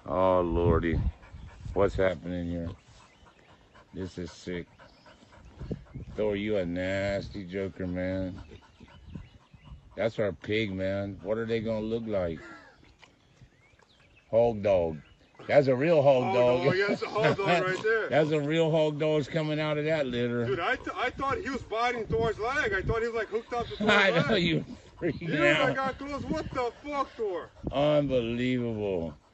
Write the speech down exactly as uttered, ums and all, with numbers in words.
Oh, Lordy. What's happening here? This is sick. Thor, you a nasty joker, man. That's our pig, man. What are they going to look like? Hog dog. That's a real hog, hog dog. dog. Yeah, that's a hog dog right there. That's a real hog dog's coming out of that litter. Dude, I, th I thought he was biting Thor's leg. I thought he was like hooked up to Thor's I leg. know you freaking Dude, out. I got close. What the fuck, Thor? Unbelievable.